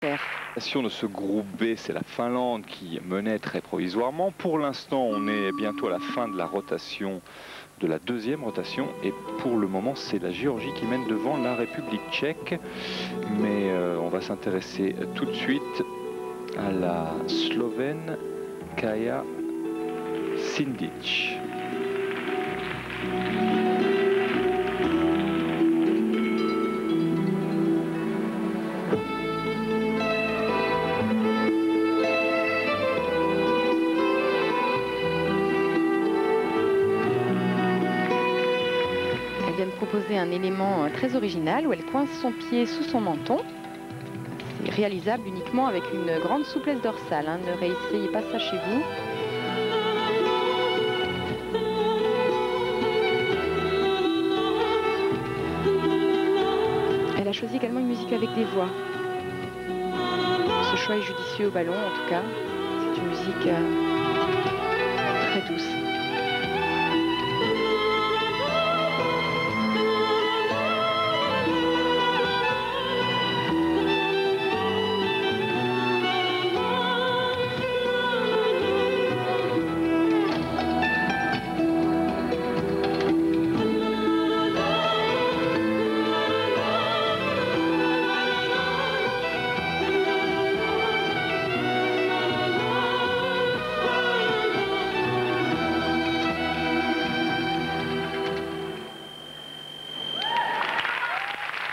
De ce groupe B, c'est la Finlande qui menait très provisoirement. Pour l'instant, on est bientôt à la fin de la rotation, de la deuxième rotation, et pour le moment, c'est la Géorgie qui mène devant la République tchèque. Mais on va s'intéresser tout de suite à la Slovène Kaja Sindić. Elle vient de proposer un élément très original où elle coince son pied sous son menton. C'est réalisable uniquement avec une grande souplesse dorsale. Ne réessayez pas ça chez vous. Elle a choisi également une musique avec des voix. Ce choix est judicieux au ballon en tout cas. C'est une musique